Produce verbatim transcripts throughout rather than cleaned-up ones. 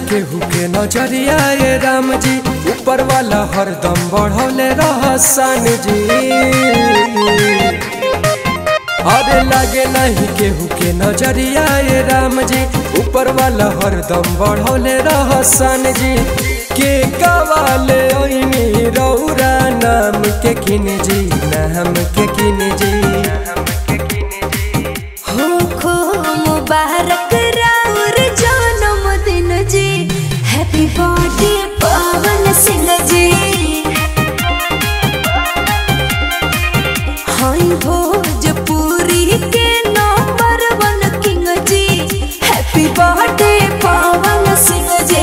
केहू के नजरिया ये राम जी, ऊपर वाला हरदम बढ़ौले रहसान जी। अरे लागे नहीं केहू के नजरिया ये राम जी, ऊपर वाला हरदम बढ़ौले रहसान जी। के कवाले ओइनी रौरा नाम के किन जी, नाम के किन जी। हो खो मुबारक राउर जन्मदिन जी, हैप्पी बर्थडे पवन सिंह जी। हाय भोजपुरी के number one king ji, happy birthday Pawan Singh ji.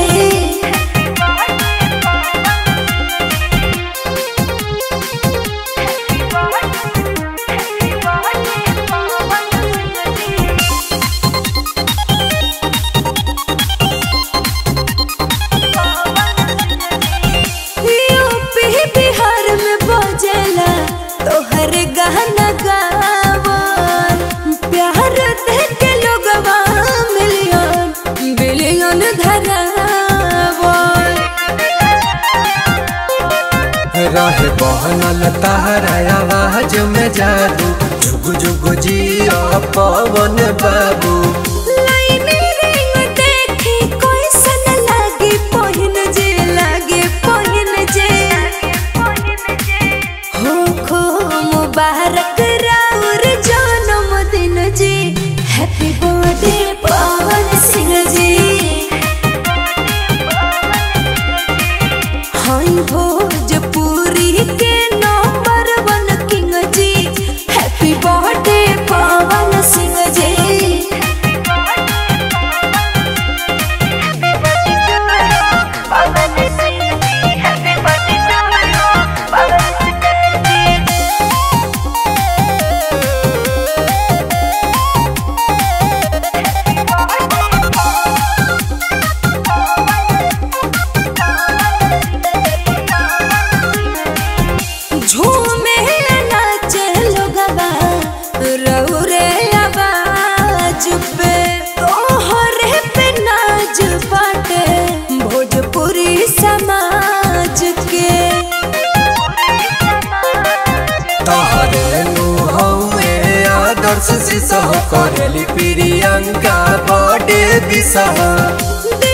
गाना गावन प्यार देख के लोगवा मिलियन बिलियन धरावन। रहे बहनल तारा आवाज में जादू, जुग जुग जिया पवन बाबू। लाइनी रिंग देखी कोई सन लागी पहिन जे, लागे पहिन जे। हो खो मुबारक राउर जन्मदिन जी, हैप्पी बर्थडे पवन सिंह जी। हाय भोजपुरी के number one king ji, happy birthday Pawan Singh ji. झूमे नाचे लोगवा रउरे आवाज पे, तोहरे पे नाच बाटे भोजपुरी समाज के। तोहरे नुहवे आदर्श सिसह करेली प्रियंका बर्थडे बिसह।